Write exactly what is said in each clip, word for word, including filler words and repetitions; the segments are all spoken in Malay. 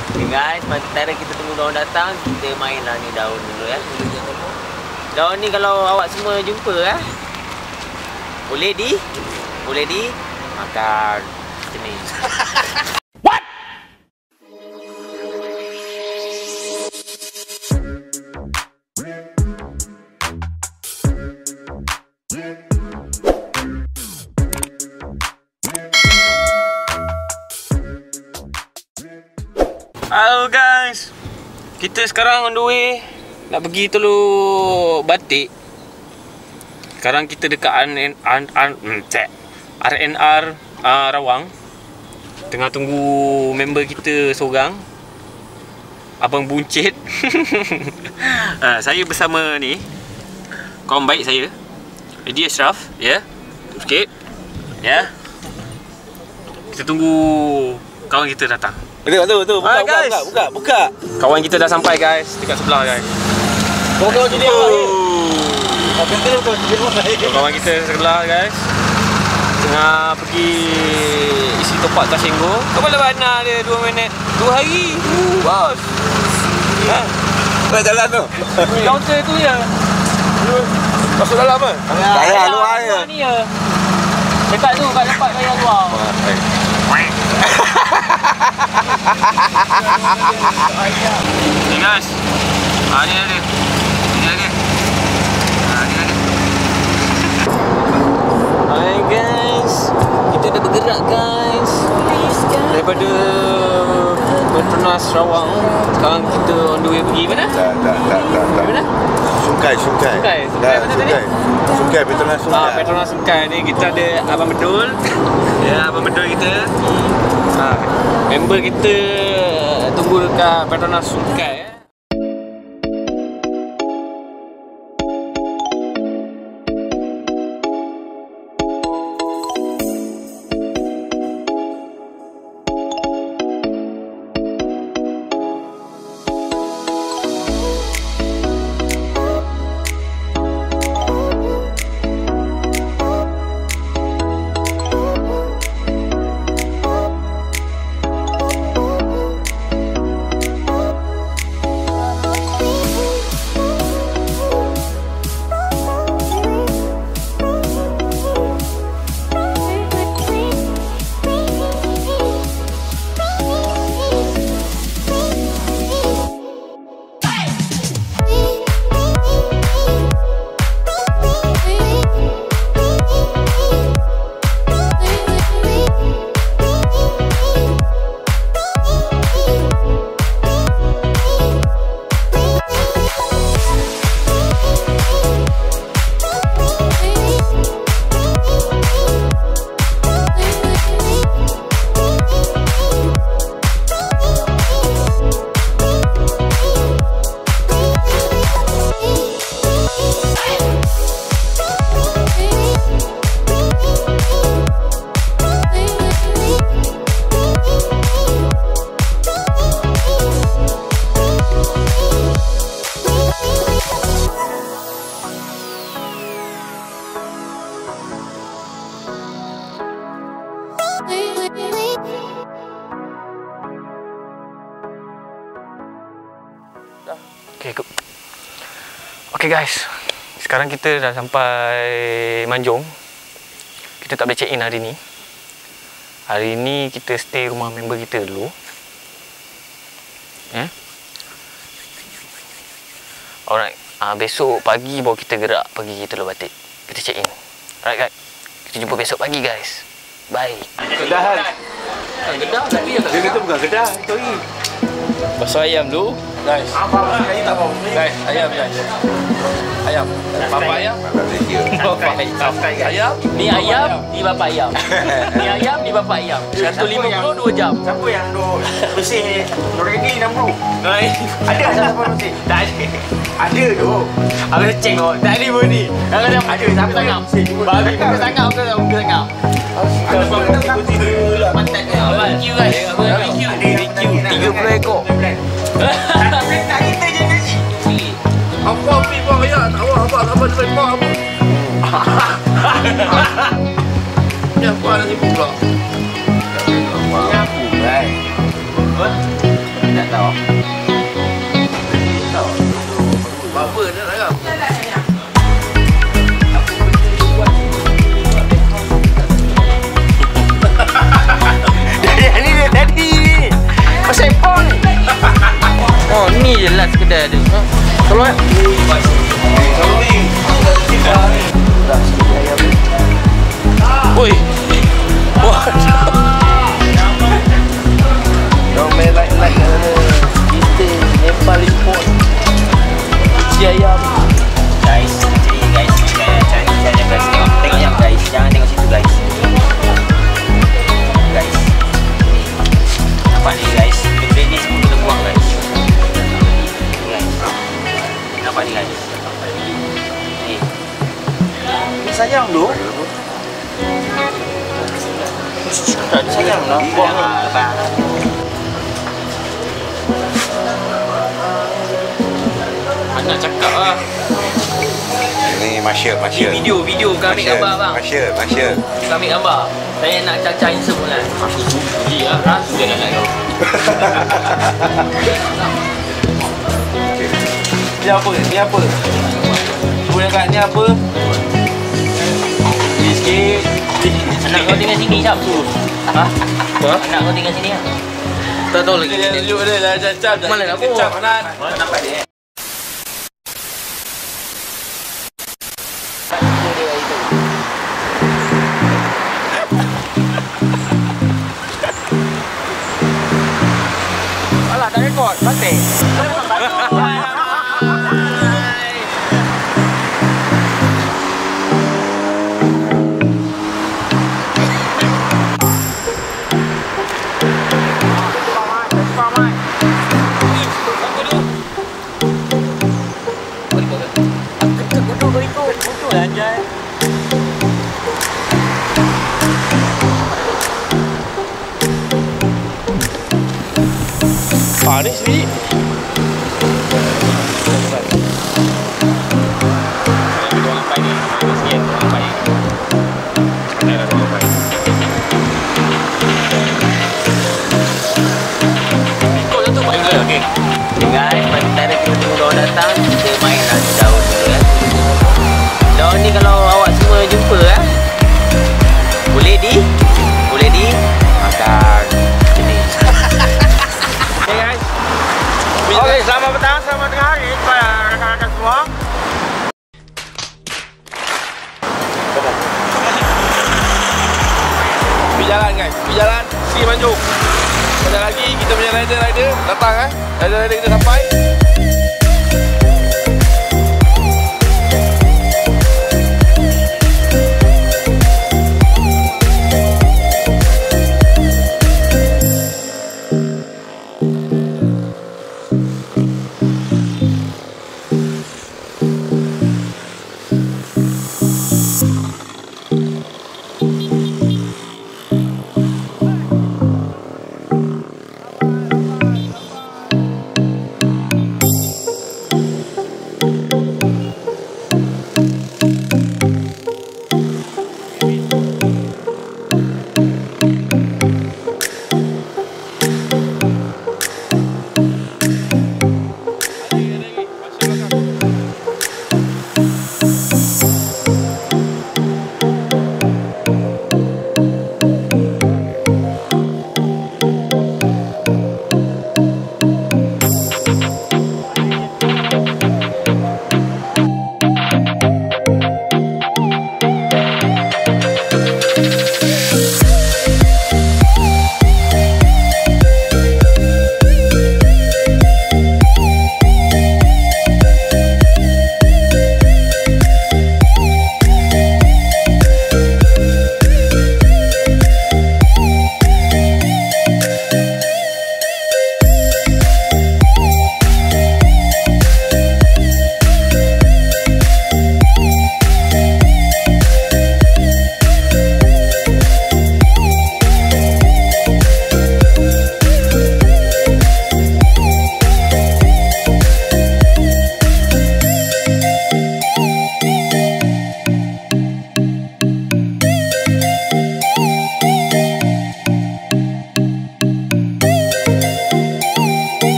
Okay guys, sementara kita tunggu daun datang, kita mainlah ni daun dulu ya. Daun ni kalau awak semua jumpa eh, boleh di, boleh di makan macam ni. What? Halo guys, kita sekarang on the way nak pergi Teluk Batik. Sekarang kita dekat R N R uh, Rawang. Tengah tunggu member kita seorang, Abang Buncit. uh, Saya bersama ni kawan baik saya, Edi Ashraf. Ya, yeah. Sikit. Ya, yeah. Kita tunggu kawan kita datang. Betul, betul, betul. Buka, Hai, buka, buka, buka, buka. Kawan kita dah sampai guys, dekat sebelah guys. Kawan jadi awak ni. Kawan kita sebelah guys, tengah pergi isi topak Tasenggo. Kepala mana dia dua minit, dua hari. Uh, bos. Ha. Nak jalan tu. Counter tu je. Masuk dalam ke? Gaya luar je. Ni je. Dekat tu kat tempat gaya luar. Ni guys. Ah ni dia. Ni dia. Ah ni dia. Hai guys. Kita dah bergerak guys. Daripada Petronas Rawang. Sekarang kita on the way pergi mana? Tak, tak, tak, tak. Mana? Sungai, sungai. Sungai. Sungai mana tadi? Sungai, Petronas Sungai. Ah, Petronas Sungai ni kita ada Abang Bedul. Ya, Abang Bedul kita. Ha, member kita tunggu dekat Petronas Sungai. Okay, okay guys, sekarang kita dah sampai Manjung. Kita tak boleh check in hari ni. Hari ni kita stay rumah member kita dulu. Eh? Alright, uh, besok pagi baru kita gerak pergi Teluk Batik. Kita check in. Alright guys, kita jumpa besok pagi guys. Bye. Kedahan. Kedah tapi dia kata bukan kedah, itu lagi. Bakso ayam dulu. Guys. Ini tak mau. Guys, ayam guys. Ayam. Bapa ayam. Bapa ayam. Ayam. Ni ayam, ni bapa ayam. Ni ayam, ni bapa ayam. seratus lima puluh dua jam. Siapa yang duk bersih Nureni enam puluh? Ada siapa bersih? Tak ada. Ada tu. Aku cek kau. Tak ada pun ni. Aku dah ada siapa tangkap. Babi muka tangkap ke tak muka tangkap. Pantat dia. Barbecue guys. Barbecue. tiga puluh ekor. Tak kita je gaji. Apa api pun ayah. Tak apa, apa, apa, apa, apa, apa. Ni apa nasi pula? Ni apa, guys? tahu. Tahu. Apa dia nak kau? Ni dia tadi. Pasal phone ni. Oh, ni je last kedai dia. Ha? Kalau eh. Kalau ni. Oi. Wah. Don't make like like kita Nepal import. Uci ayam. Guys, jadi guys, saya cari saya guys tengok tengok yang guys, jangan tengok situ guys. Guys. Nampak ni guys, benda ni semua kita buang guys. Guys. Nampak ni guys. Ni. Ni sayang tu. Sayang lah, buang lah. Nak cakap lah. Ni Marshall, Ni Marshall. video, video kami ambil gambar bang. Marshall, Marshall. Kami ambil gambar. Saya nak cacai semua lah. Pergi lah. Rasa dia nak kau. Ni apa? Ni apa? Cuba dekat ni apa? Ni sikit. Anak kau tinggal sini Syam tu. Ha? Anak kau tinggal sini lah. Tak tahu lagi. Dia tunjuk dia dah cap-cap. Mana nak buat? Cap Anan. Mana nampak dia? Alah, tak rekod. Batik. Ah ni sini. Guys, pada kita tunggu daun datang, kita main lah daun dulu kan. Daun ni kalau awak semua jumpa kan, boleh di, boleh di makan jenis. Okay guys. Okay, selamat petang, selamat tengah hari kepada rakan-rakan semua. Pergi jalan guys. Pergi jalan. Sini Manjung. Sekejap lagi kita punya rider-rider datang eh. Rider-rider kita sampai.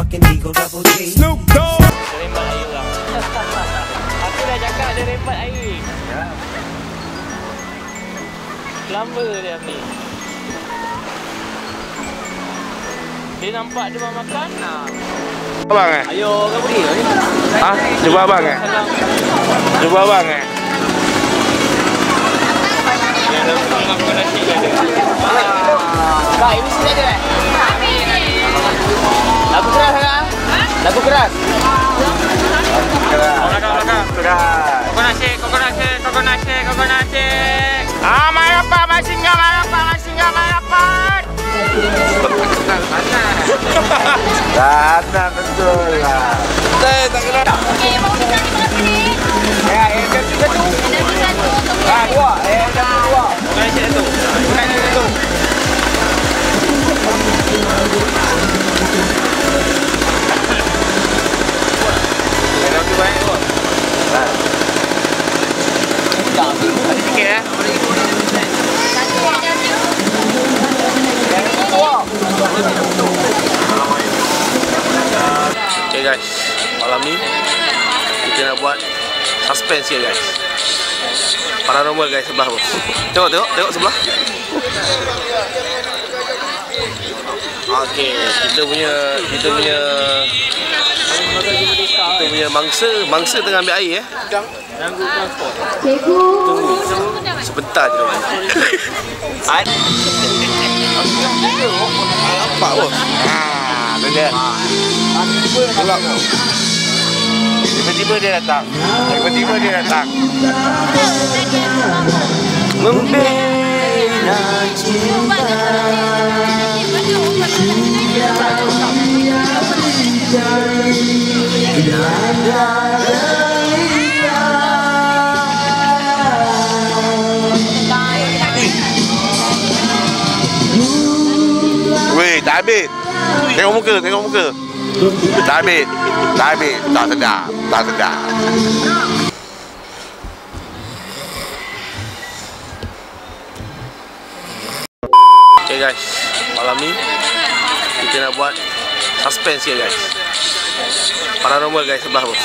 motherfucking Eagle Double G. Snoop Dogg. Rembat air orang. Aku dah cakap dia rembat air. Lamba dia ni. Dia nampak dia mau makan. Nah. Abang eh? Ayo, kau beri ni. Ha? Jumpa abang eh? Jumpa abang eh? Dia dah mengaku nasi dia ada. Kak, ini sini ada eh? Lagu keras tak? Lagu keras? Belakang, belakang. Keras. Kau nasi, kau nasi, kau nasi, kau nasi. Ah, marapan, masih enggak marapan, masih enggak marapan. Sana betul lah. Saya tak kena. Okey, mau kita ni mana sini? Ya, eh satu satu. Ah, dua. Eh satu dua. Kau nasi satu. Kau nasi satu. Ada okey banyak tu. Ada sikit eh. Okay guys, malam ni kita nak buat suspense ya guys. Paranormal guys sebelah bos. Tengok tengok tengok sebelah. Okay, kita punya kita punya kita punya mangsa mangsa tengah ambil air eh. Tunggu sebentar je. Nampak bos. Ah, tu dia. Tiba-tiba dia datang. Tiba-tiba dia datang. Membela cinta. Weh, tak habis. Tengok muka, tengok muka. Tak habis. Tak habis. Tak sedap. Tak sedap. Okay guys, malam ni kita nak buat suspense ya guys. Paranormal guys sebelah bos.